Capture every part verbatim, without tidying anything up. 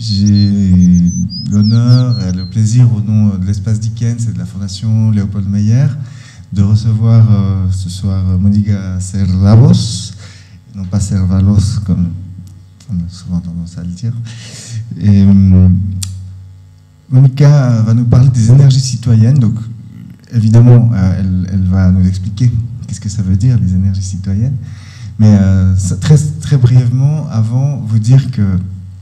J'ai l'honneur et le plaisir, au nom de l'Espace Dickens et de la Fondation Léopold Meyer, de recevoir euh, ce soir Monica Serralabos, non pas Servalos comme on a souvent tendance à le dire. Et, euh, Monica va nous parler des énergies citoyennes. Donc, évidemment, euh, elle, elle va nous expliquer qu'est-ce que ça veut dire, les énergies citoyennes. Mais euh, ça, très, très brièvement, avant, vous dire que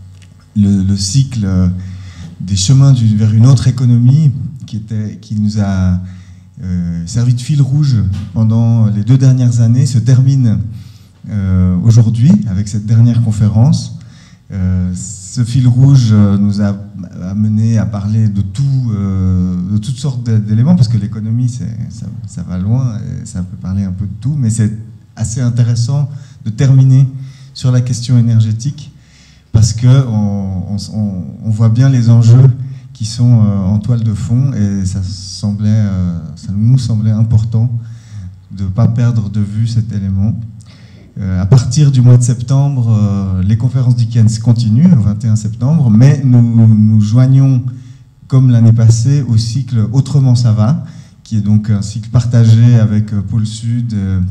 le, le cycle des chemins du, vers une autre économie qui, était, qui nous a euh, servi de fil rouge pendant les deux dernières années se termine euh, aujourd'hui avec cette dernière conférence. Euh, ce fil rouge nous a amené à parler de, tout, euh, de toutes sortes d'éléments, parce que l'économie, ça, ça va loin, et ça peut parler un peu de tout, mais c'est assez intéressant de terminer sur la question énergétique, parce qu'on on, on voit bien les enjeux qui sont euh, en toile de fond, et ça, semblait, euh, ça nous semblait important de ne pas perdre de vue cet élément. Euh, à partir du mois de septembre, euh, les conférences Dickens continuent, le vingt et un septembre, mais nous nous joignons, comme l'année passée, au cycle Autrement ça va, qui est donc un cycle partagé avec euh, Pôle Sud euh,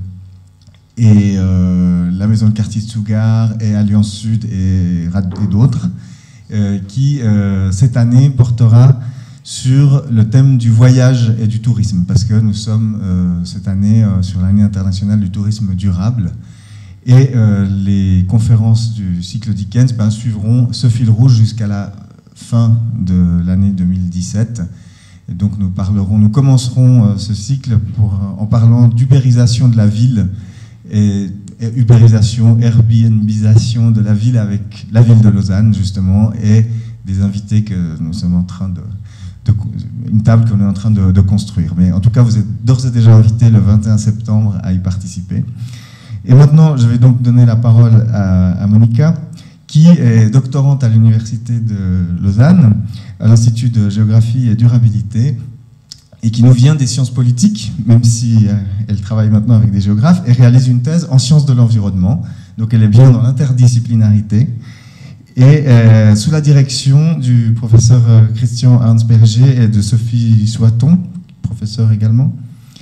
et euh, la Maison de quartier de Sougar et Alliance Sud et, et d'autres, euh, qui euh, cette année portera sur le thème du voyage et du tourisme, parce que nous sommes euh, cette année euh, sur l'année internationale du tourisme durable. Et euh, les conférences du cycle Dickens ben, suivront ce fil rouge jusqu'à la fin de l'année deux mille dix-sept. Et donc nous parlerons, nous commencerons euh, ce cycle pour, euh, en parlant d'ubérisation de la ville et, et ubérisation, Airbnbisation de la ville avec la ville de Lausanne justement, et des invités que nous sommes en train de, de une table qu'on est en train de, de construire. Mais en tout cas, vous êtes d'ores et déjà invités le vingt et un septembre à y participer. Et maintenant, je vais donc donner la parole à, à Monica, qui est doctorante à l'Université de Lausanne, à l'Institut de géographie et durabilité, et qui nous vient des sciences politiques, même si elle travaille maintenant avec des géographes, et réalise une thèse en sciences de l'environnement. Donc elle est bien dans l'interdisciplinarité. Et euh, sous la direction du professeur Christian Arnsberger et de Sophie Soiton, professeur également.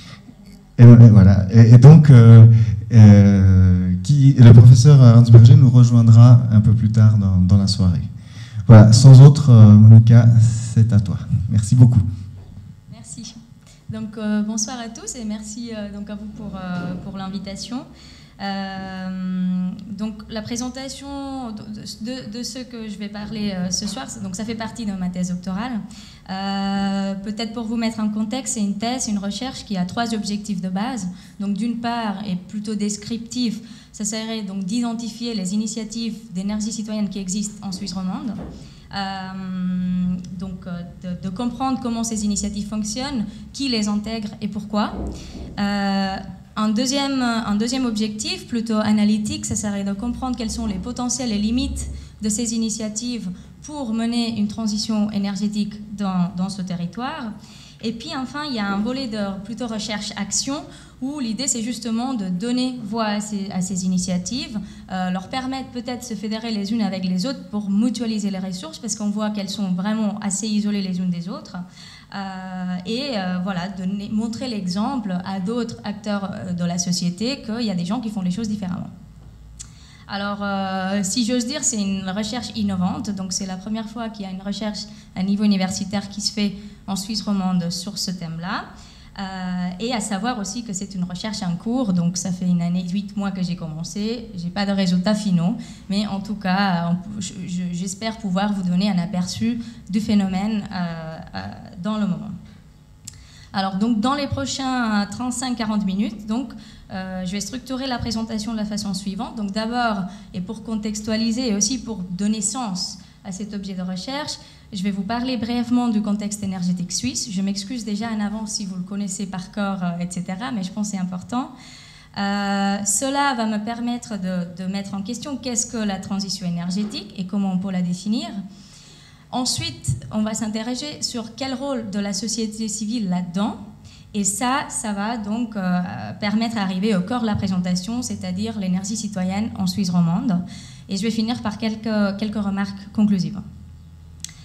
Et, et voilà. Et, et donc... Euh, Euh, qui, le professeur Arnsberger nous rejoindra un peu plus tard dans, dans la soirée. Voilà, sans autre, euh, Monica, c'est à toi. Merci beaucoup. Merci. Donc, euh, bonsoir à tous et merci euh, donc à vous pour, euh, pour l'invitation. Euh, donc, la présentation de, de, de ce que je vais parler euh, ce soir, donc ça fait partie de ma thèse doctorale. Euh, Peut-être pour vous mettre en contexte, c'est une thèse, une recherche qui a trois objectifs de base. Donc, d'une part, et plutôt descriptif, ça serait donc d'identifier les initiatives d'énergie citoyenne qui existent en Suisse romande. Euh, donc, de, de comprendre comment ces initiatives fonctionnent, qui les intègre et pourquoi. Euh, Un deuxième, un deuxième objectif, plutôt analytique, ça serait de comprendre quels sont les potentiels et limites de ces initiatives pour mener une transition énergétique dans, dans ce territoire. Et puis enfin, il y a un volet de plutôt recherche-action où l'idée c'est justement de donner voix à ces, à ces initiatives, euh, leur permettre peut-être de se fédérer les unes avec les autres pour mutualiser les ressources parce qu'on voit qu'elles sont vraiment assez isolées les unes des autres. Euh, et euh, voilà, de montrer l'exemple à d'autres acteurs de la société qu'il y a des gens qui font les choses différemment. Alors, euh, si j'ose dire, c'est une recherche innovante, donc c'est la première fois qu'il y a une recherche à niveau universitaire qui se fait en Suisse romande sur ce thème-là. Euh, et à savoir aussi que c'est une recherche en cours, donc ça fait une année, huit mois que j'ai commencé, j'ai pas de résultats finaux, mais en tout cas, j'espère pouvoir vous donner un aperçu du phénomène euh, euh, dans le moment. Alors, donc, dans les prochains trente-cinq à quarante minutes, donc, euh, je vais structurer la présentation de la façon suivante. Donc, d'abord, et pour contextualiser et aussi pour donner sens à cet objet de recherche, je vais vous parler brièvement du contexte énergétique suisse. Je m'excuse déjà en avance si vous le connaissez par cœur, euh, et cetera, mais je pense que c'est important. Euh, cela va me permettre de, de mettre en question qu'est-ce que la transition énergétique et comment on peut la définir. Ensuite, on va s'interroger sur quel rôle de la société civile là-dedans. Et ça, ça va donc euh, permettre d'arriver au cœur de la présentation, c'est-à-dire l'énergie citoyenne en Suisse romande. Et je vais finir par quelques, quelques remarques conclusives.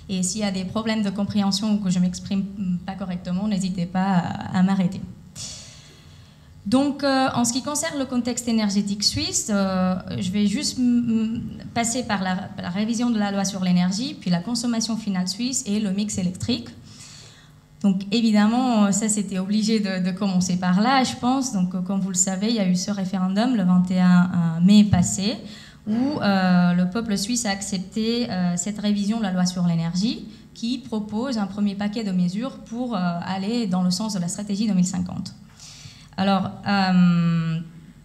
Et s'il y a des problèmes de compréhension ou que je ne m'exprime pas correctement, n'hésitez pas à, à m'arrêter. Donc, euh, en ce qui concerne le contexte énergétique suisse, euh, je vais juste passer par la, la révision de la loi sur l'énergie, puis la consommation finale suisse et le mix électrique. Donc, évidemment, ça, c'était obligé de, de commencer par là, je pense. Donc, comme vous le savez, il y a eu ce référendum le vingt et un mai passé, où euh, le peuple suisse a accepté euh, cette révision de la loi sur l'énergie, qui propose un premier paquet de mesures pour euh, aller dans le sens de la stratégie deux mille cinquante. Alors, euh,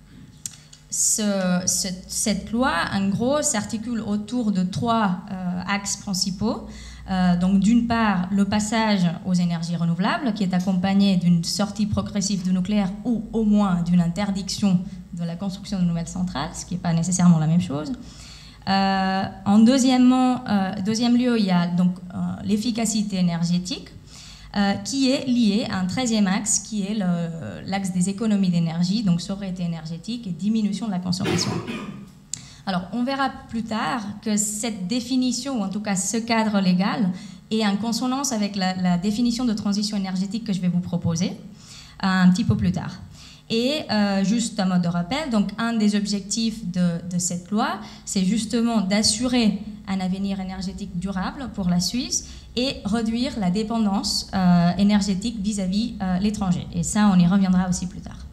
ce, ce, cette loi, en gros, s'articule autour de trois euh, axes principaux. Euh, donc, d'une part, le passage aux énergies renouvelables, qui est accompagné d'une sortie progressive du nucléaire ou au moins d'une interdiction de la construction de nouvelles centrales, ce qui n'est pas nécessairement la même chose. Euh, en deuxièmement, euh, deuxième lieu, il y a donc euh, l'efficacité énergétique, Euh, qui est lié à un treizième axe, qui est l'axe des économies d'énergie, donc sobriété énergétique et diminution de la consommation. Alors, on verra plus tard que cette définition, ou en tout cas ce cadre légal, est en consonance avec la, la définition de transition énergétique que je vais vous proposer euh, un petit peu plus tard. Et euh, juste un mode de rappel, donc un des objectifs de, de cette loi, c'est justement d'assurer un avenir énergétique durable pour la Suisse et réduire la dépendance euh, énergétique vis-à-vis euh, l'étranger. Et ça, on y reviendra aussi plus tard.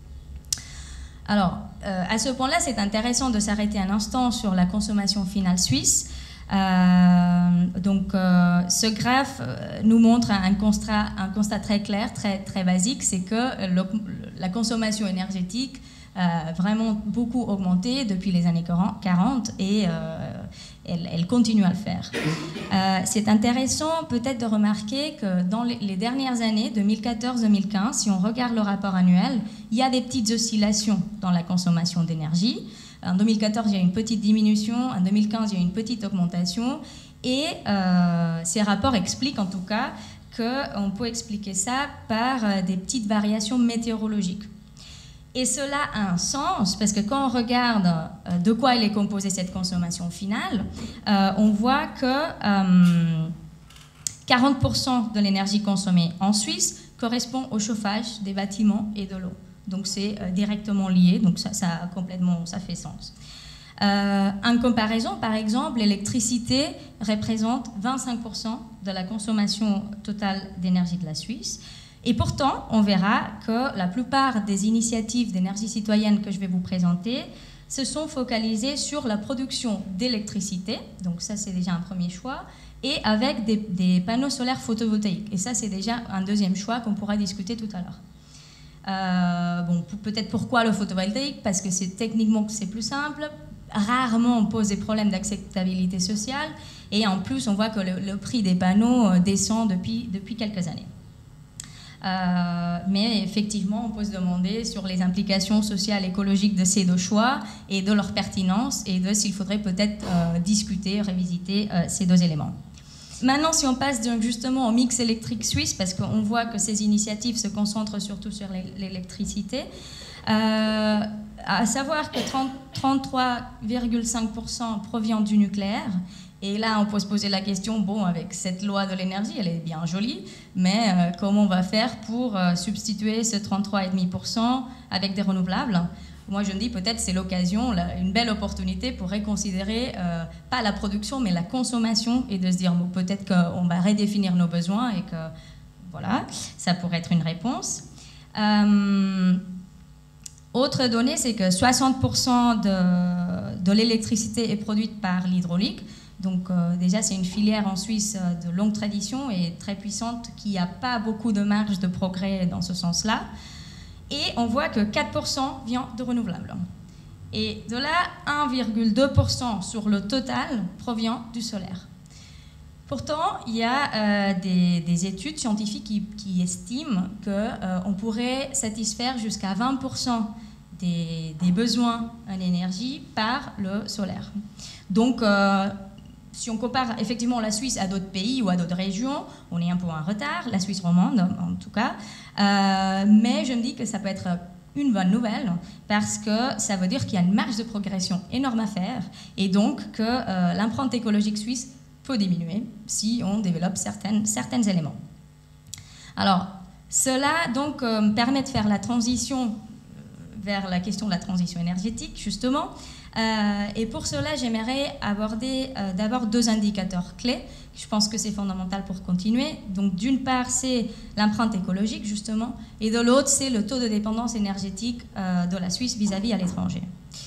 Alors, euh, à ce point-là, c'est intéressant de s'arrêter un instant sur la consommation finale suisse. Euh, donc, euh, ce graphe euh, nous montre un constat, un constat très clair, très, très basique, c'est que le, la consommation énergétique a vraiment beaucoup augmenté depuis les années quarante et euh, elle, elle continue à le faire. Euh, c'est intéressant peut-être de remarquer que dans les, les dernières années, deux mille quatorze deux mille quinze, si on regarde le rapport annuel, il y a des petites oscillations dans la consommation d'énergie. En deux mille quatorze, il y a une petite diminution, en deux mille quinze, il y a une petite augmentation, et euh, ces rapports expliquent en tout cas qu'on peut expliquer ça par euh, des petites variations météorologiques. Et cela a un sens, parce que quand on regarde euh, de quoi elle est composée cette consommation finale, euh, on voit que euh, quarante pour cent de l'énergie consommée en Suisse correspond au chauffage des bâtiments et de l'eau. Donc c'est euh, directement lié, donc ça, ça, a complètement, ça fait sens. Euh, en comparaison, par exemple, l'électricité représente vingt-cinq pour cent de la consommation totale d'énergie de la Suisse. Et pourtant, on verra que la plupart des initiatives d'énergie citoyenne que je vais vous présenter se sont focalisées sur la production d'électricité, donc ça c'est déjà un premier choix, et avec des, des panneaux solaires photovoltaïques. Et ça c'est déjà un deuxième choix qu'on pourra discuter tout à l'heure. Euh, bon, peut-être pourquoi le photovoltaïque? Parce que c'est techniquement c'est plus simple. Rarement on pose des problèmes d'acceptabilité sociale, et en plus on voit que le, le prix des panneaux descend depuis, depuis quelques années. Euh, mais effectivement, on peut se demander sur les implications sociales et écologiques de ces deux choix et de leur pertinence et de s'il faudrait peut-être euh, discuter, révisiter euh, ces deux éléments. Maintenant, si on passe donc justement au mix électrique suisse, parce qu'on voit que ces initiatives se concentrent surtout sur l'électricité, euh, à savoir que trente-trois virgule cinq pour cent provient du nucléaire. Et là, on peut se poser la question, bon, avec cette loi de l'énergie, elle est bien jolie, mais euh, comment on va faire pour euh, substituer ce trente-trois virgule cinq pour cent avec des renouvelables? Moi, je me dis peut-être c'est l'occasion, une belle opportunité pour reconsidérer, euh, pas la production, mais la consommation, et de se dire, bon, peut-être qu'on va redéfinir nos besoins et que, voilà, ça pourrait être une réponse. Euh, autre donnée, c'est que soixante pour cent de, de l'électricité est produite par l'hydraulique. Donc euh, déjà, c'est une filière en Suisse euh, de longue tradition et très puissante qui n'a pas beaucoup de marge de progrès dans ce sens-là. Et on voit que quatre pour cent vient de renouvelables. Et de là, un virgule deux pour cent sur le total provient du solaire. Pourtant, il y a euh, des, des études scientifiques qui, qui estiment qu'on euh, pourrait satisfaire jusqu'à vingt pour cent des, des besoins en énergie par le solaire. Donc, euh, si on compare effectivement la Suisse à d'autres pays ou à d'autres régions, on est un peu en retard, la Suisse romande en tout cas, euh, mais je me dis que ça peut être une bonne nouvelle parce que ça veut dire qu'il y a une marge de progression énorme à faire et donc que euh, l'empreinte écologique suisse peut diminuer si on développe certaines, certains éléments. Alors, cela donc euh, permet de faire la transition vers la question de la transition énergétique, justement. Euh, et pour cela, j'aimerais aborder euh, d'abord deux indicateurs clés. Je pense que c'est fondamental pour continuer. Donc, d'une part, c'est l'empreinte écologique, justement, et de l'autre, c'est le taux de dépendance énergétique euh, de la Suisse vis-à-vis à l'étranger.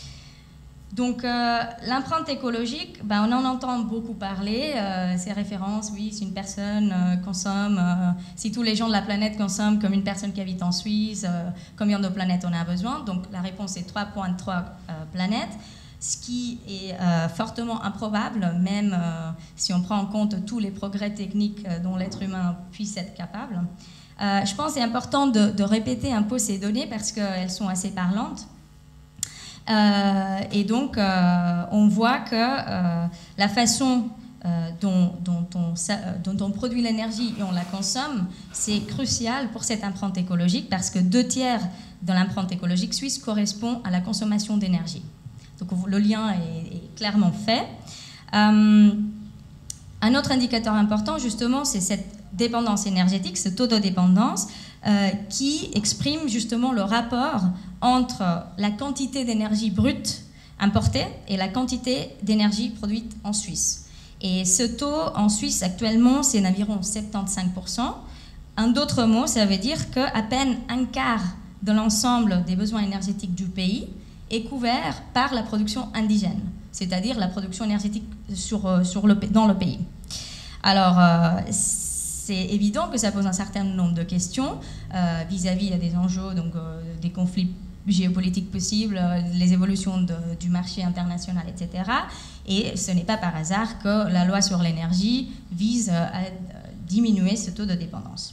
Donc, euh, l'empreinte écologique, ben, on en entend beaucoup parler. Euh, ces références, oui, si une personne euh, consomme, euh, si tous les gens de la planète consomment comme une personne qui habite en Suisse, euh, combien de planètes on a besoin? Donc, la réponse est trois virgule trois euh, planètes, ce qui est euh, fortement improbable, même euh, si on prend en compte tous les progrès techniques euh, dont l'être humain puisse être capable. Euh, je pense que c'est important de, de répéter un peu ces données parce qu'elles sont assez parlantes. Euh, et donc, euh, on voit que euh, la façon euh, dont, dont, on, dont on produit l'énergie et on la consomme, c'est crucial pour cette empreinte écologique parce que deux tiers de l'empreinte écologique suisse correspond à la consommation d'énergie. Donc, le lien est, est clairement fait. Euh, un autre indicateur important, justement, c'est cette dépendance énergétique, ce taux de dépendance, euh, qui exprime justement le rapport entre la quantité d'énergie brute importée et la quantité d'énergie produite en Suisse. Et ce taux en Suisse actuellement, c'est d'environ soixante-quinze pour cent. En d'autres mots, ça veut dire qu'à peine un quart de l'ensemble des besoins énergétiques du pays est couvert par la production indigène, c'est-à-dire la production énergétique sur, sur le, dans le pays. Alors, euh, c'est évident que ça pose un certain nombre de questions euh, vis-à-vis -vis des enjeux, donc euh, des conflits géopolitiques possibles, euh, les évolutions de, du marché international, et cetera. Et ce n'est pas par hasard que la loi sur l'énergie vise à diminuer ce taux de dépendance.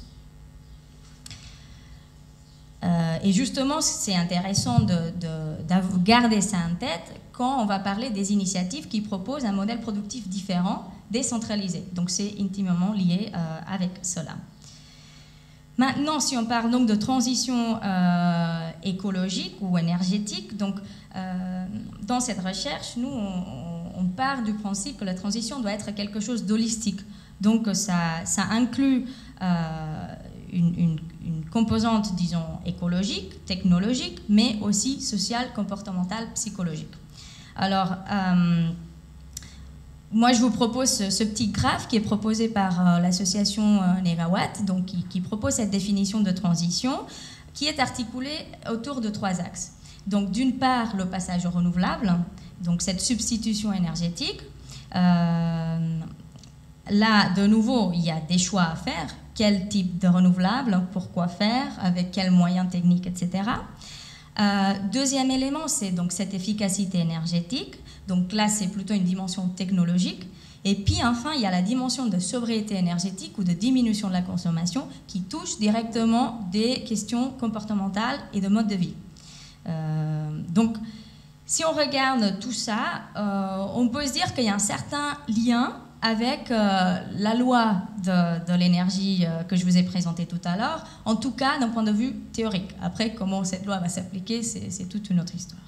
Euh, et justement, c'est intéressant de, de, de garder ça en tête quand on va parler des initiatives qui proposent un modèle productif différent, décentralisé. Donc, c'est intimement lié euh, avec cela. Maintenant, si on parle donc de transition euh, écologique ou énergétique, donc, euh, dans cette recherche, nous, on, on part du principe que la transition doit être quelque chose d'holistique. Donc, ça, ça inclut euh, une, une, une composante, disons, écologique, technologique, mais aussi sociale, comportementale, psychologique. Alors, euh, moi, je vous propose ce, ce petit graphe qui est proposé par euh, l'association euh, Negawatt, donc qui, qui propose cette définition de transition, qui est articulée autour de trois axes. Donc, d'une part, le passage au renouvelable, donc cette substitution énergétique. Euh, là, de nouveau, il y a des choix à faire. Quel type de renouvelable, pourquoi faire, avec quels moyens techniques, et cetera. Euh, deuxième élément, c'est donc cette efficacité énergétique. Donc là, c'est plutôt une dimension technologique. Et puis enfin, il y a la dimension de sobriété énergétique ou de diminution de la consommation qui touche directement des questions comportementales et de mode de vie. Euh, donc, si on regarde tout ça, euh, on peut se dire qu'il y a un certain lien avec euh, la loi de, de l'énergie euh, que je vous ai présentée tout à l'heure, en tout cas d'un point de vue théorique. Après, comment cette loi va s'appliquer, c'est toute une autre histoire.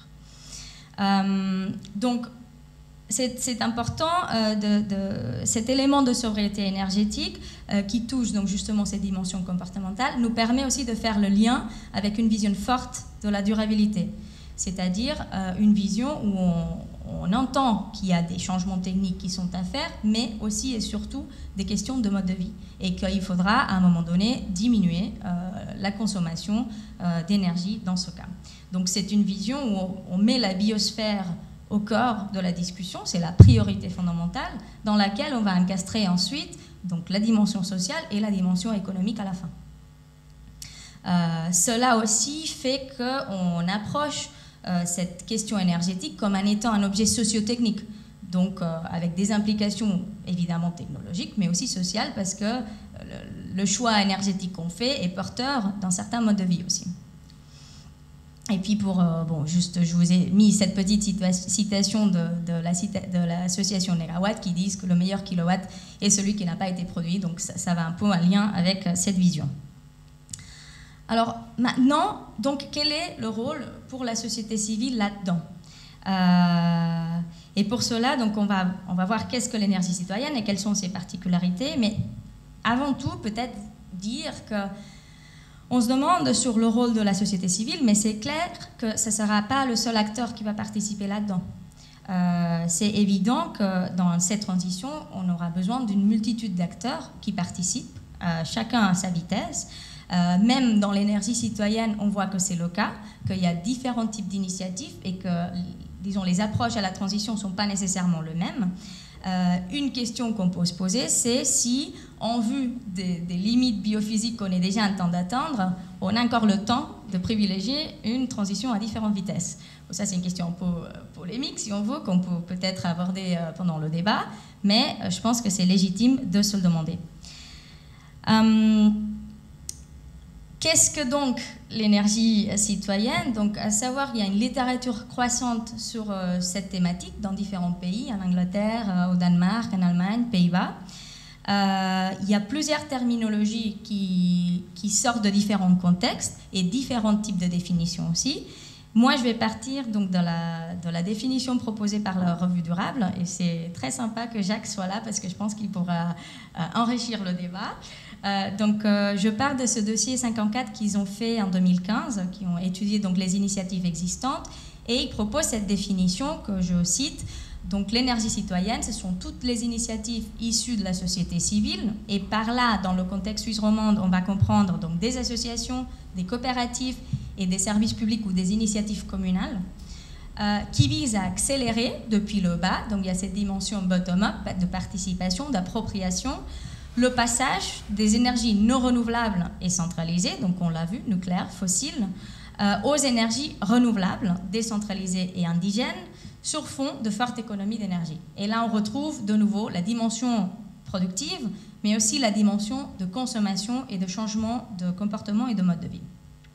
Euh, donc, c'est important, euh, de, de, cet élément de sobriété énergétique euh, qui touche donc justement ces dimensions comportementales nous permet aussi de faire le lien avec une vision forte de la durabilité, c'est-à-dire euh, une vision où on, on entend qu'il y a des changements techniques qui sont à faire, mais aussi et surtout des questions de mode de vie et qu'il faudra à un moment donné diminuer euh, la consommation euh, d'énergie dans ce cas. Donc c'est une vision où on met la biosphère au cœur de la discussion, c'est la priorité fondamentale dans laquelle on va encastrer ensuite donc, la dimension sociale et la dimension économique à la fin. Euh, cela aussi fait qu'on approche euh, cette question énergétique comme en étant un objet socio-technique, donc euh, avec des implications évidemment technologiques, mais aussi sociales, parce que le, le choix énergétique qu'on fait est porteur d'un certain mode de vie aussi. Et puis pour, euh, bon, juste, je vous ai mis cette petite citation de, de l'association Negawatt qui disent que le meilleur kilowatt est celui qui n'a pas été produit, donc ça, ça va un peu en lien avec cette vision. Alors maintenant, donc, quel est le rôle pour la société civile là-dedans? euh, Et pour cela, donc, on va, on va voir qu'est-ce que l'énergie citoyenne et quelles sont ses particularités. Mais avant tout, peut-être dire que on se demande sur le rôle de la société civile, mais c'est clair que ce ne sera pas le seul acteur qui va participer là-dedans. Euh, c'est évident que dans cette transition, on aura besoin d'une multitude d'acteurs qui participent, euh, chacun à sa vitesse. Euh, même dans l'énergie citoyenne, on voit que c'est le cas, qu'il y a différents types d'initiatives et que, disons, les approches à la transition ne sont pas nécessairement les mêmes. Euh, une question qu'on peut se poser, c'est si, en vue des, des limites biophysiques qu'on est déjà en train d'atteindre, on a encore le temps de privilégier une transition à différentes vitesses. Bon, ça, c'est une question un peu polémique, si on veut, qu'on peut peut-être aborder pendant le débat, mais je pense que c'est légitime de se le demander. Euh, Qu'est-ce que donc l'énergie citoyenne? Donc, à savoir, il y a une littérature croissante sur euh, cette thématique dans différents pays, en Angleterre, euh, au Danemark, en Allemagne, Pays-Bas. Euh, il y a plusieurs terminologies qui, qui sortent de différents contextes et différents types de définitions aussi. Moi, je vais partir donc de la, de la définition proposée par la Revue Durable, et c'est très sympa que Jacques soit là parce que je pense qu'il pourra euh, enrichir le débat. Euh, donc, euh, je pars de ce dossier cinquante-quatre qu'ils ont fait en deux mille quinze, qui ont étudié donc les initiatives existantes, et ils proposent cette définition que je cite. Donc, l'énergie citoyenne, ce sont toutes les initiatives issues de la société civile, et par là, dans le contexte suisse romande, on va comprendre donc des associations, des coopératives et des services publics ou des initiatives communales, euh, qui visent à accélérer depuis le bas. Donc, il y a cette dimension bottom-up de participation, d'appropriation, le passage des énergies non renouvelables et centralisées, donc on l'a vu, nucléaire, fossile, euh, aux énergies renouvelables, décentralisées et indigènes, sur fond de forte économie d'énergie. Et là, on retrouve de nouveau la dimension productive, mais aussi la dimension de consommation et de changement de comportement et de mode de vie.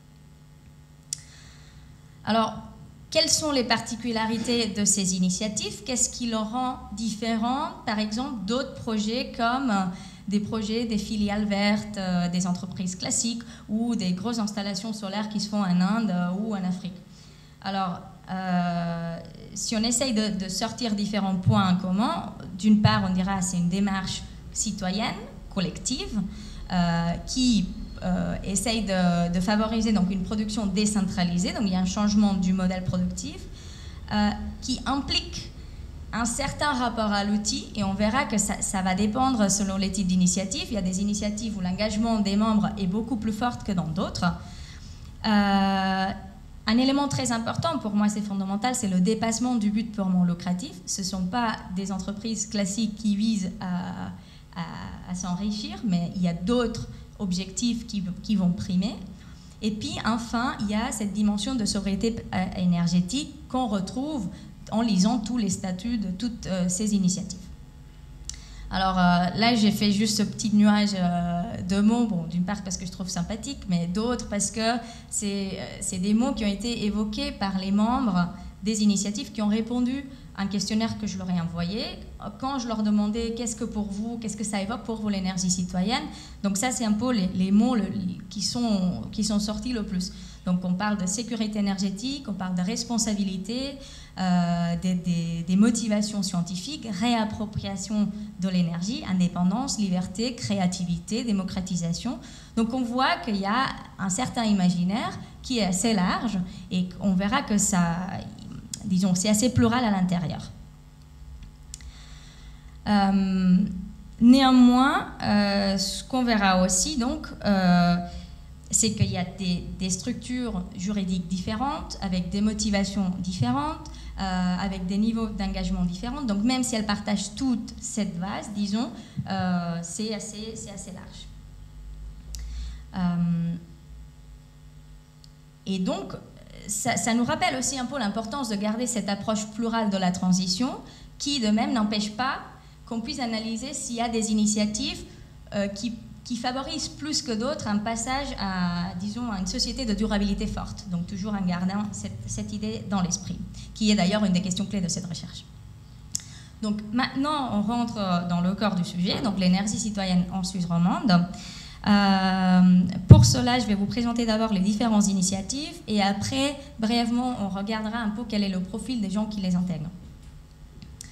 Alors, quelles sont les particularités de ces initiatives? Qu'est-ce qui les rend différentes, par exemple, d'autres projets comme des projets, des filiales vertes, euh, des entreprises classiques ou des grosses installations solaires qui se font en Inde euh, ou en Afrique? Alors, euh, si on essaye de, de sortir différents points en commun, d'une part, on dira que c'est une démarche citoyenne, collective, euh, qui euh, essaye de, de favoriser donc, une production décentralisée, donc il y a un changement du modèle productif, euh, qui implique un certain rapport à l'outil, et on verra que ça, ça va dépendre selon les types d'initiatives. Il y a des initiatives où l'engagement des membres est beaucoup plus fort que dans d'autres. Euh, un élément très important, pour moi c'est fondamental, c'est le dépassement du but purement lucratif. Ce ne sont pas des entreprises classiques qui visent à, à, à s'enrichir, mais il y a d'autres objectifs qui, qui vont primer. Et puis enfin, il y a cette dimension de sobriété énergétique qu'on retrouve en lisant tous les statuts de toutes euh, ces initiatives. Alors euh, là, j'ai fait juste ce petit nuage euh, de mots, bon, d'une part parce que je trouve sympathique, mais d'autres parce que c'est euh, des mots qui ont été évoqués par les membres des initiatives qui ont répondu à un questionnaire que je leur ai envoyé quand je leur demandais qu'est-ce que pour vous, qu'est-ce que ça évoque pour vous l'énergie citoyenne. Donc ça, c'est un peu les, les mots le, qui, sont, qui sont sortis le plus. Donc on parle de sécurité énergétique, on parle de responsabilité, euh, des, des, des motivations scientifiques, réappropriation de l'énergie, indépendance, liberté, créativité, démocratisation. Donc on voit qu'il y a un certain imaginaire qui est assez large et on verra que ça, disons, c'est assez plural à l'intérieur. Euh, néanmoins, euh, ce qu'on verra aussi, donc, euh, c'est qu'il y a des, des structures juridiques différentes, avec des motivations différentes, euh, avec des niveaux d'engagement différents. Donc même si elles partagent toute cette base, disons, euh, c'est assez, c'est assez large. Euh, et donc, ça, ça nous rappelle aussi un peu l'importance de garder cette approche plurale de la transition, qui de même n'empêche pas qu'on puisse analyser s'il y a des initiatives euh, qui qui favorise plus que d'autres un passage à, disons, à une société de durabilité forte. Donc toujours en gardant cette, cette idée dans l'esprit, qui est d'ailleurs une des questions clés de cette recherche. Donc maintenant, on rentre dans le corps du sujet, donc l'énergie citoyenne en Suisse romande. Euh, pour cela, je vais vous présenter d'abord les différentes initiatives et après, brièvement, on regardera un peu quel est le profil des gens qui les intègrent.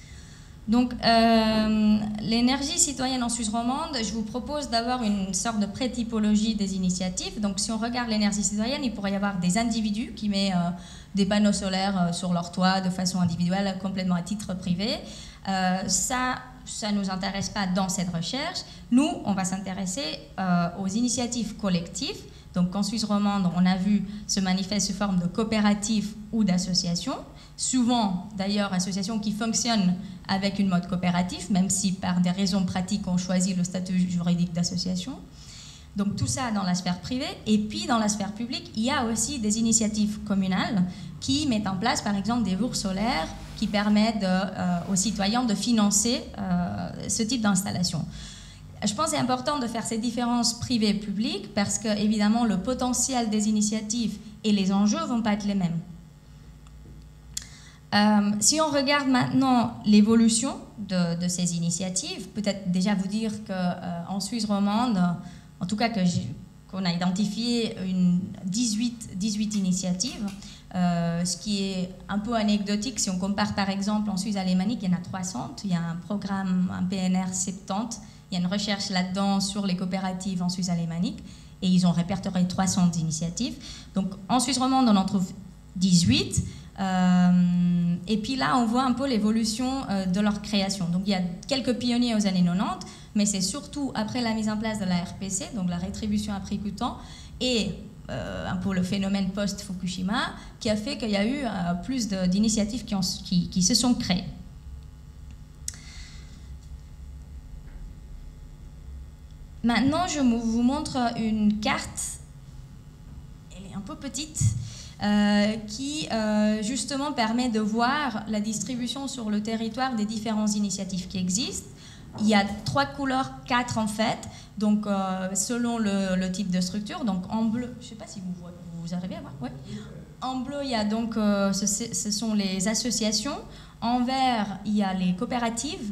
Donc, euh, l'énergie citoyenne en Suisse romande, je vous propose d'avoir une sorte de pré-typologie des initiatives. Donc, si on regarde l'énergie citoyenne, il pourrait y avoir des individus qui mettent euh, des panneaux solaires euh, sur leur toit de façon individuelle, complètement à titre privé. Euh, ça, ça ne nous intéresse pas dans cette recherche. Nous, on va s'intéresser euh, aux initiatives collectives. Donc, en Suisse romande, on a vu se manifester sous forme de coopératives ou d'associations. Souvent, d'ailleurs, associations qui fonctionnent avec une mode coopérative, même si par des raisons pratiques, on choisit le statut juridique d'association. Donc tout ça dans la sphère privée. Et puis dans la sphère publique, il y a aussi des initiatives communales qui mettent en place, par exemple, des bourses solaires qui permettent de, euh, aux citoyens de financer euh, ce type d'installation. Je pense que c'est important de faire ces différences privées-publiques parce que, évidemment, le potentiel des initiatives et les enjeux ne vont pas être les mêmes. Euh, si on regarde maintenant l'évolution de, de ces initiatives, peut-être déjà vous dire qu'en euh, Suisse romande, en tout cas que qu'on a identifié une dix-huit, dix-huit initiatives, euh, ce qui est un peu anecdotique si on compare par exemple en Suisse alémanique, il y en a trois cents, il y a un programme, un P N R soixante-dix, il y a une recherche là-dedans sur les coopératives en Suisse alémanique et ils ont répertorié trois cents initiatives. Donc en Suisse romande, on en trouve dix-huit. Euh, et puis là, on voit un peu l'évolution euh, de leur création. Donc il y a quelques pionniers aux années quatre-vingt-dix, mais c'est surtout après la mise en place de la R P C, donc la rétribution à prix coûtant, et euh, un peu le phénomène post-Fukushima, qui a fait qu'il y a eu euh, plus d'initiatives qui, qui, qui se sont créées. Maintenant, je vous montre une carte. Elle est un peu petite. Euh, qui euh, justement permet de voir la distribution sur le territoire des différentes initiatives qui existent. Il y a trois couleurs, quatre en fait, donc euh, selon le, le type de structure. Donc en bleu, je ne sais pas si vous, voyez, vous arrivez à voir, ouais. En bleu, il y a donc, euh, ce, ce sont les associations. En vert, il y a les coopératives.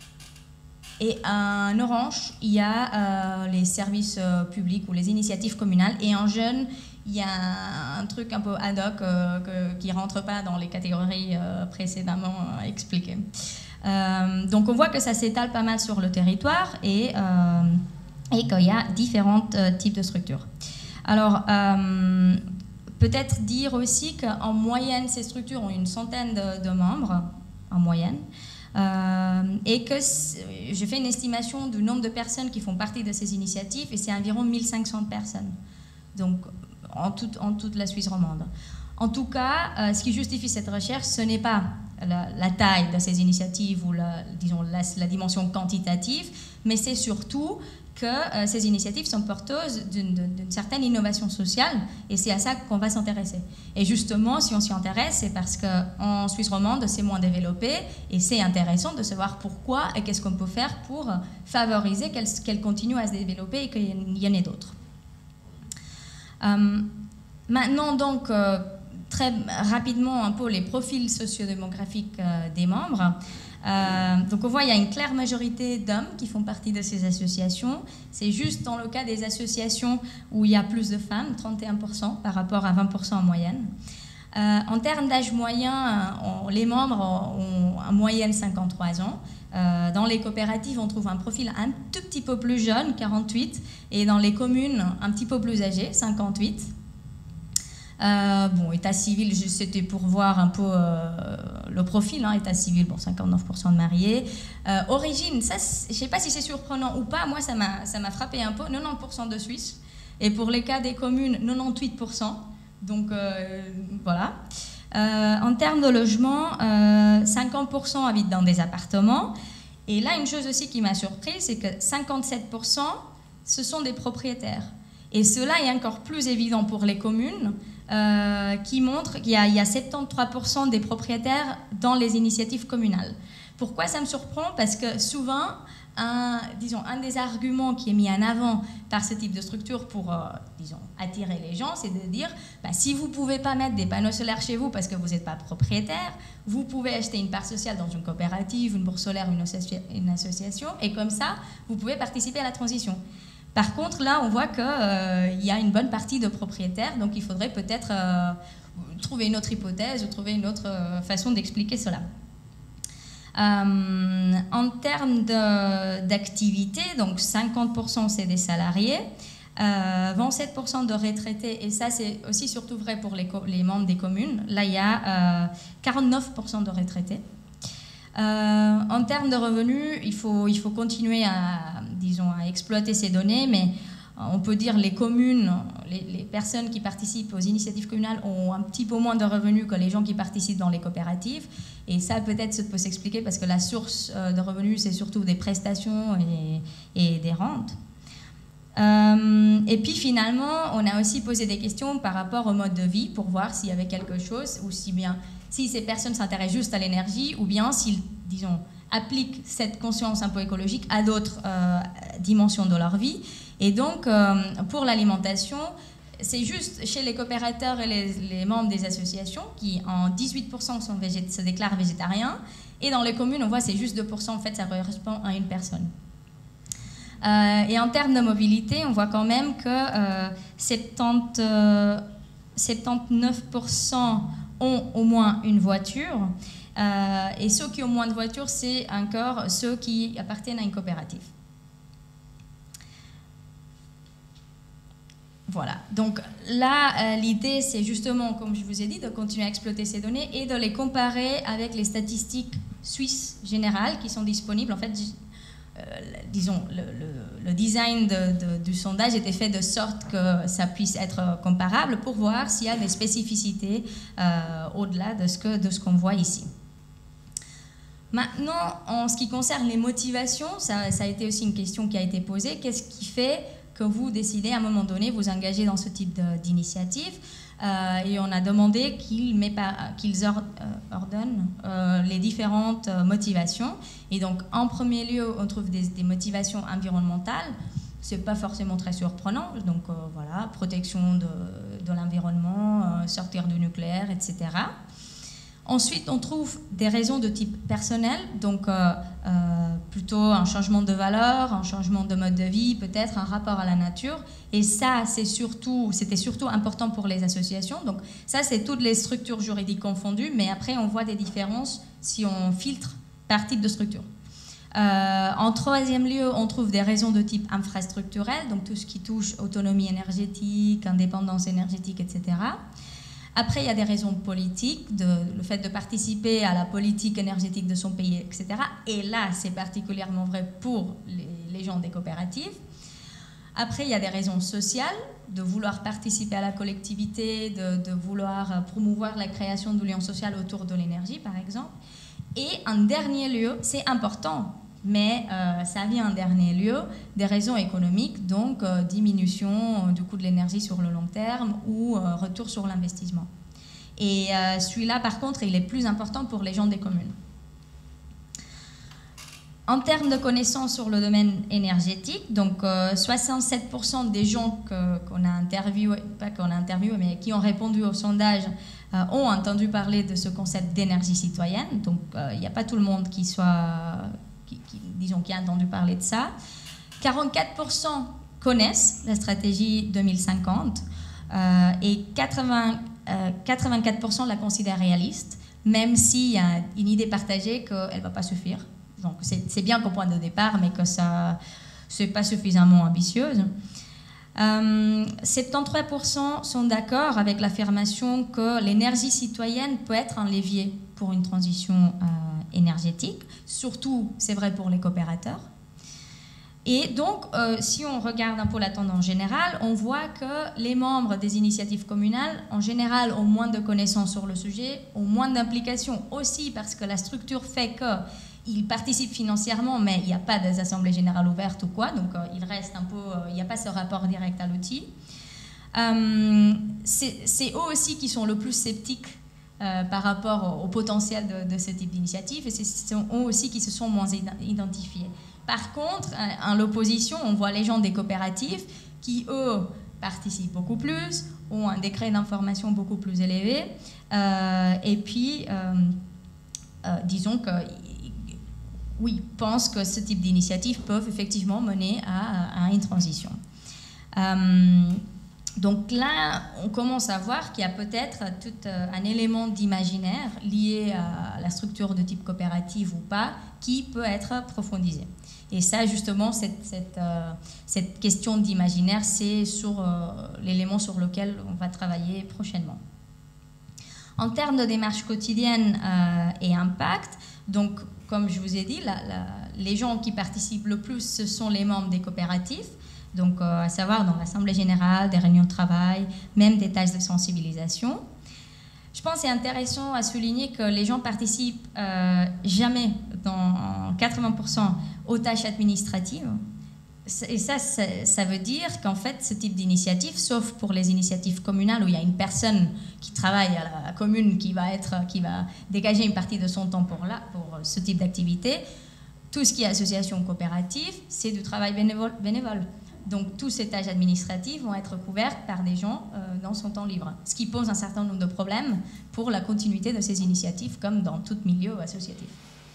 Et en orange, il y a euh, les services euh, publics ou les initiatives communales. Et en jaune, il y a un, un truc un peu ad hoc euh, que, qui ne rentre pas dans les catégories euh, précédemment euh, expliquées. Euh, donc on voit que ça s'étale pas mal sur le territoire et, euh, et qu'il y a différents euh, types de structures. Alors, euh, peut-être dire aussi qu'en moyenne, ces structures ont une centaine de, de membres, en moyenne. Euh, et que je fais une estimation du nombre de personnes qui font partie de ces initiatives et c'est environ mille cinq cents personnes, donc en toute, en toute la Suisse romande. En tout cas, euh, ce qui justifie cette recherche, ce n'est pas la, la taille de ces initiatives ou la, disons, la, la dimension quantitative, mais c'est surtout que euh, ces initiatives sont porteuses d'une certaine innovation sociale et c'est à ça qu'on va s'intéresser. Et justement, si on s'y intéresse, c'est parce qu'en Suisse romande, c'est moins développé et c'est intéressant de savoir pourquoi et qu'est-ce qu'on peut faire pour favoriser qu'elle qu'elle continue à se développer et qu'il y en ait d'autres. Euh, maintenant, donc, euh, très rapidement, un peu les profils sociodémographiques euh, des membres. Euh, donc on voit qu'il y a une claire majorité d'hommes qui font partie de ces associations. C'est juste dans le cas des associations où il y a plus de femmes, trente et un pour cent par rapport à vingt pour cent en moyenne. Euh, en termes d'âge moyen, on, les membres ont en moyenne cinquante-trois ans. Euh, dans les coopératives, on trouve un profil un tout petit peu plus jeune, quarante-huit, et dans les communes, un petit peu plus âgé, cinquante-huit. Euh, bon, état civil, c'était pour voir un peu euh, le profil, hein, état civil, bon, cinquante-neuf pour cent de mariés. Euh, origine, ça, je ne sais pas si c'est surprenant ou pas, moi ça m'a frappé un peu, quatre-vingt-dix pour cent de Suisse. Et pour les cas des communes, quatre-vingt-dix-huit pour cent. Donc euh, voilà. Euh, en termes de logement, euh, cinquante pour cent habitent dans des appartements. Et là, une chose aussi qui m'a surprise, c'est que cinquante-sept pour cent, ce sont des propriétaires. Et cela est encore plus évident pour les communes, euh, qui montrent qu'il y a, il y a soixante-treize pour cent des propriétaires dans les initiatives communales. Pourquoi ça me surprend? Parce que souvent, un, disons, un des arguments qui est mis en avant par ce type de structure pour euh, disons, attirer les gens, c'est de dire, bah, si vous ne pouvez pas mettre des panneaux solaires chez vous parce que vous n'êtes pas propriétaire, vous pouvez acheter une part sociale dans une coopérative, une bourse solaire, une, associa une association, et comme ça, vous pouvez participer à la transition. Par contre, là, on voit qu'il euh, y a une bonne partie de propriétaires, donc il faudrait peut-être euh, trouver une autre hypothèse ou trouver une autre euh, façon d'expliquer cela. Euh, en termes d'activité, donc cinquante pour cent c'est des salariés, euh, vingt-sept pour cent de retraités, et ça c'est aussi surtout vrai pour les, les membres des communes. Là il y a euh, quarante-neuf pour cent de retraités. Euh, en termes de revenus, il faut, il faut continuer à, disons, à exploiter ces données, mais on peut dire les communes, les, les personnes qui participent aux initiatives communales ont un petit peu moins de revenus que les gens qui participent dans les coopératives. Et ça, peut-être, ça peut s'expliquer parce que la source de revenus, c'est surtout des prestations et, et des rentes. Euh, et puis, finalement, on a aussi posé des questions par rapport au mode de vie pour voir s'il y avait quelque chose, ou si bien, si ces personnes s'intéressent juste à l'énergie, ou bien s'ils, disons, appliquent cette conscience un peu écologique à d'autres euh, dimensions de leur vie. Et donc, euh, pour l'alimentation, c'est juste chez les coopérateurs et les, les membres des associations qui, en dix-huit pour cent, sont végét- se déclarent végétariens. Et dans les communes, on voit c'est juste deux pour cent, en fait, ça correspond à une personne. Euh, et en termes de mobilité, on voit quand même que euh, soixante-dix, euh, soixante-dix-neuf pour cent ont au moins une voiture. Euh, et ceux qui ont moins de voitures, c'est encore ceux qui appartiennent à une coopérative. Voilà, donc là, euh, l'idée, c'est justement, comme je vous ai dit, de continuer à exploiter ces données et de les comparer avec les statistiques suisses générales qui sont disponibles. En fait, euh, disons, le, le, le design de, de, du sondage était fait de sorte que ça puisse être comparable pour voir s'il y a des spécificités euh, au-delà de ce que, de ce qu'on voit ici. Maintenant, en ce qui concerne les motivations, ça, ça a été aussi une question qui a été posée. Qu'est-ce qui fait que vous décidez à un moment donné vous engager dans ce type d'initiative? euh, Et on a demandé qu'ils qu'ils or, euh, ordonnent euh, les différentes euh, motivations. Et donc, en premier lieu, on trouve des, des motivations environnementales. C'est pas forcément très surprenant. Donc, euh, voilà, protection de, de l'environnement, euh, sortir du nucléaire, et cetera. Ensuite, on trouve des raisons de type personnel, donc euh, euh, plutôt un changement de valeur, un changement de mode de vie, peut-être un rapport à la nature. Et ça, c'est surtout, c'était surtout important pour les associations. Donc ça, c'est toutes les structures juridiques confondues, mais après, on voit des différences si on filtre par type de structure. Euh, en troisième lieu, on trouve des raisons de type infrastructurel, donc tout ce qui touche autonomie énergétique, indépendance énergétique, et cetera. Après, il y a des raisons politiques, de, le fait de participer à la politique énergétique de son pays, et cetera. Et là, c'est particulièrement vrai pour les, les gens des coopératives. Après, il y a des raisons sociales, de vouloir participer à la collectivité, de, de vouloir promouvoir la création de liens sociaux autour de l'énergie, par exemple. Et en dernier lieu, c'est important, mais euh, ça vient en dernier lieu des raisons économiques, donc euh, diminution euh, du coût de l'énergie sur le long terme ou euh, retour sur l'investissement. Et euh, celui-là, par contre, il est plus important pour les gens des communes. En termes de connaissances sur le domaine énergétique, donc euh, soixante-sept pour cent des gens que, qu'on a interviewés, pas qu'on a interviewés, mais qui ont répondu au sondage euh, ont entendu parler de ce concept d'énergie citoyenne. Donc il euh, n'y a pas tout le monde qui soit... Qui, qui, disons, qui a entendu parler de ça. quarante-quatre pour cent connaissent la stratégie deux mille cinquante euh, et quatre-vingts, euh, quatre-vingt-quatre pour cent la considèrent réaliste, même s'il y a une idée partagée qu'elle ne va pas suffire. Donc c'est bien qu'au point de départ, mais que ça n'est pas suffisamment ambitieuse. Euh, soixante-treize pour cent sont d'accord avec l'affirmation que l'énergie citoyenne peut être un levier pour une transition euh, énergétique. Surtout, c'est vrai pour les coopérateurs. Et donc, euh, si on regarde un peu la tendance générale, on voit que les membres des initiatives communales, en général, ont moins de connaissances sur le sujet, ont moins d'implication aussi parce que la structure fait qu'ils participent financièrement, mais il n'y a pas des assemblées générales ouvertes ou quoi, donc euh, il reste un peu, euh, il n'y a pas ce rapport direct à l'outil. Euh, c'est eux aussi qui sont le plus sceptiques Euh, par rapport au, au potentiel de, de ce type d'initiative, et ce sont eux aussi qui se sont moins identifiés. Par contre, en l'opposition, on voit les gens des coopératives qui, eux, participent beaucoup plus, ont un degré d'information beaucoup plus élevé, euh, et puis, euh, euh, disons que, oui, pensent que ce type d'initiatives peuvent effectivement mener à, à une transition. Euh, Donc là, on commence à voir qu'il y a peut-être tout un élément d'imaginaire lié à la structure de type coopérative ou pas, qui peut être approfondisé. Et ça, justement, cette, cette, euh, cette question d'imaginaire, c'est sur euh, l'élément sur lequel on va travailler prochainement. En termes de démarche quotidienne euh, et impact, donc, comme je vous ai dit, la, la, les gens qui participent le plus, ce sont les membres des coopératives. Donc, euh, à savoir dans l'Assemblée générale, des réunions de travail, même des tâches de sensibilisation. Je pense que c'est intéressant à souligner que les gens participent euh, jamais, dans quatre-vingts pour cent, aux tâches administratives. Et ça, ça, ça veut dire qu'en fait, ce type d'initiative, sauf pour les initiatives communales où il y a une personne qui travaille à la commune qui va, être, qui va dégager une partie de son temps pour, là, pour ce type d'activité, tout ce qui est association coopérative, c'est du travail bénévole. bénévole. Donc, toutes ces tâches administratives vont être couvertes par des gens euh, dans son temps libre, ce qui pose un certain nombre de problèmes pour la continuité de ces initiatives, comme dans tout milieu associatif.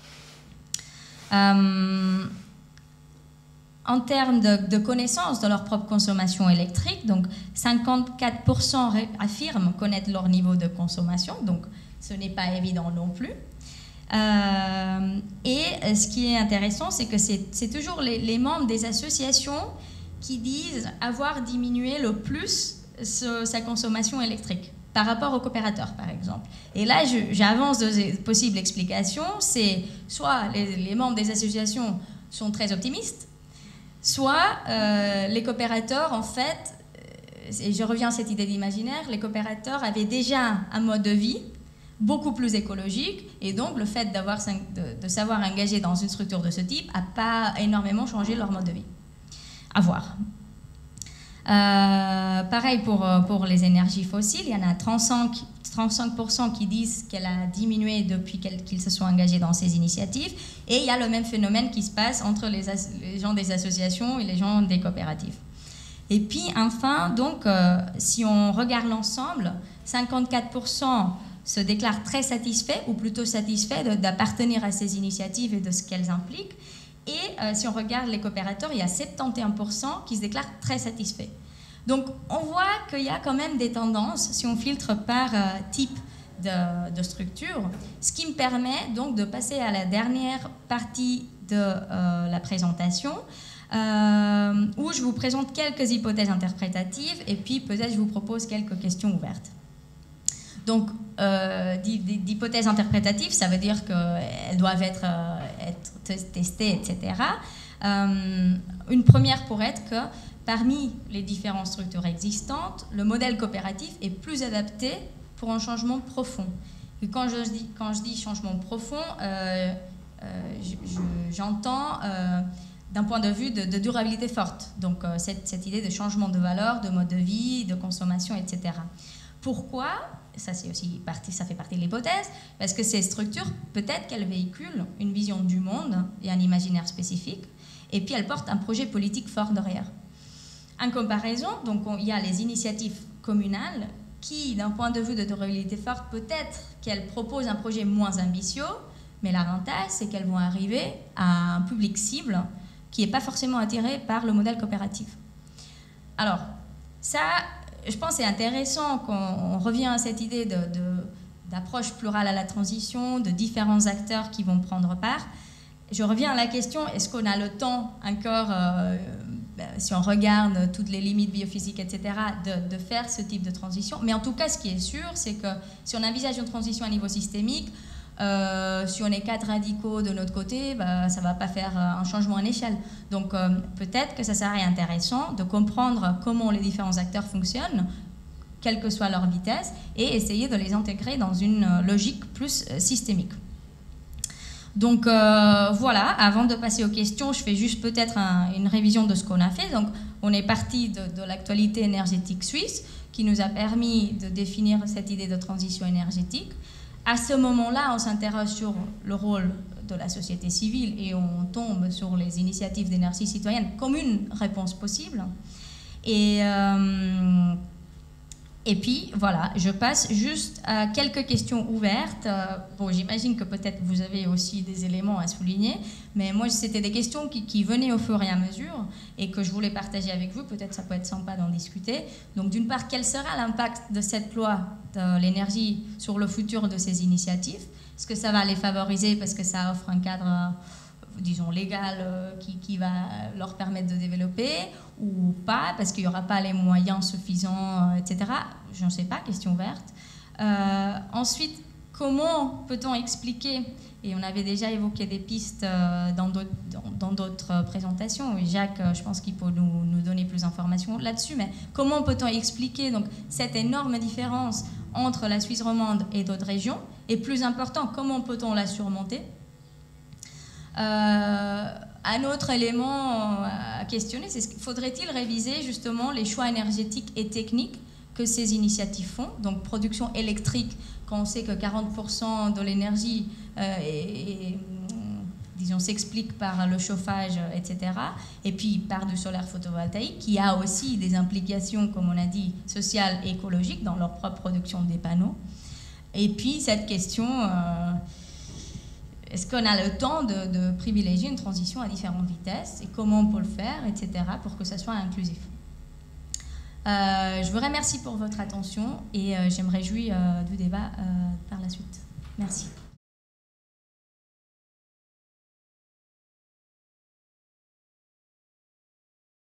Euh, en termes de, de connaissance de leur propre consommation électrique, donc cinquante-quatre pour cent affirment connaître leur niveau de consommation, donc ce n'est pas évident non plus. Euh, et ce qui est intéressant, c'est que c'est toujours les, les membres des associations qui disent avoir diminué le plus ce, sa consommation électrique par rapport aux coopérateurs, par exemple. Et là, j'avance deux possibles explications. C'est soit les, les membres des associations sont très optimistes, soit euh, les coopérateurs, en fait, et je reviens à cette idée d'imaginaire, les coopérateurs avaient déjà un mode de vie beaucoup plus écologique, et donc le fait d'avoir de, de savoir engager dans une structure de ce type n'a pas énormément changé leur mode de vie. À voir. Euh, pareil pour, pour les énergies fossiles, il y en a trente-cinq pour cent qui disent qu'elle a diminué depuis qu'ils se sont engagés dans ces initiatives, et il y a le même phénomène qui se passe entre les, les gens des associations et les gens des coopératives. Et puis enfin, donc, euh, si on regarde l'ensemble, cinquante-quatre pour cent se déclarent très satisfaits, ou plutôt satisfaits d'appartenir à ces initiatives et de ce qu'elles impliquent. Et euh, si on regarde les coopérateurs, il y a soixante et onze pour cent qui se déclarent très satisfaits. Donc, on voit qu'il y a quand même des tendances, si on filtre par euh, type de, de structure, ce qui me permet donc de passer à la dernière partie de euh, la présentation, euh, où je vous présente quelques hypothèses interprétatives, et puis peut-être je vous propose quelques questions ouvertes. Donc, euh, d'hypothèses interprétatives, ça veut dire qu'elles doivent être, euh, être testées, et cetera. Euh, une première pourrait être que parmi les différentes structures existantes, le modèle coopératif est plus adapté pour un changement profond. Et quand je dis, quand je dis changement profond, euh, euh, j'entends euh, d'un point de vue de, de durabilité forte. Donc, euh, cette, cette idée de changement de valeur, de mode de vie, de consommation, et cetera. Pourquoi ? Ça, c'est aussi partie, ça fait partie de l'hypothèse, parce que ces structures, peut-être qu'elles véhiculent une vision du monde et un imaginaire spécifique, et puis elles portent un projet politique fort derrière. En comparaison, donc, on, il y a les initiatives communales qui, d'un point de vue de durabilité forte, peut-être qu'elles proposent un projet moins ambitieux, mais l'avantage, c'est qu'elles vont arriver à un public cible qui n'est pas forcément attiré par le modèle coopératif. Alors, ça... Je pense que c'est intéressant qu'on revient à cette idée d'approche plurale à la transition, de différents acteurs qui vont prendre part. Je reviens à la question, est-ce qu'on a le temps encore, euh, si on regarde toutes les limites biophysiques, et cetera, de, de faire ce type de transition? Mais en tout cas, ce qui est sûr, c'est que si on envisage une transition à niveau systémique, Euh, si on est quatre radicaux de notre côté, bah, ça ne va pas faire un changement en échelle. Donc euh, peut-être que ça serait intéressant de comprendre comment les différents acteurs fonctionnent, quelle que soit leur vitesse, et essayer de les intégrer dans une logique plus systémique. Donc euh, voilà, avant de passer aux questions, je fais juste peut-être un, une révision de ce qu'on a fait. Donc on est parti de, de l'actualité énergétique suisse, qui nous a permis de définir cette idée de transition énergétique. À ce moment-là, on s'interroge sur le rôle de la société civile et on tombe sur les initiatives d'énergie citoyenne comme une réponse possible. Et, euh, Et puis, voilà, je passe juste à quelques questions ouvertes. Euh, bon, j'imagine que peut-être vous avez aussi des éléments à souligner, mais moi, c'était des questions qui, qui venaient au fur et à mesure et que je voulais partager avec vous. Peut-être ça peut être sympa d'en discuter. Donc, d'une part, quel sera l'impact de cette loi de l'énergie sur le futur de ces initiatives? Est-ce que ça va les favoriser parce que ça offre un cadre, euh, disons, légal euh, qui, qui va leur permettre de développer, ou pas, parce qu'il n'y aura pas les moyens suffisants, euh, et cetera. Je ne sais pas, question ouverte. Euh, ensuite, comment peut-on expliquer, et on avait déjà évoqué des pistes euh, dans d'autres dans, dans présentations, et Jacques, euh, je pense qu'il peut nous, nous donner plus d'informations là-dessus, mais comment peut-on expliquer donc, cette énorme différence entre la Suisse romande et d'autres régions, et plus important, comment peut-on la surmonter? Euh, un autre élément à questionner, c'est faudrait-il réviser justement les choix énergétiques et techniques que ces initiatives font? Donc production électrique, quand on sait que quarante pour cent de l'énergie euh, est, est, disons, s'explique par le chauffage, et cetera. Et puis par du solaire photovoltaïque, qui a aussi des implications, comme on a dit, sociales et écologiques dans leur propre production des panneaux. Et puis cette question... Euh, Est-ce qu'on a le temps de, de privilégier une transition à différentes vitesses et comment on peut le faire, et cetera, pour que ça soit inclusif? euh, Je vous remercie pour votre attention et euh, je me réjouis euh, du débat euh, par la suite. Merci.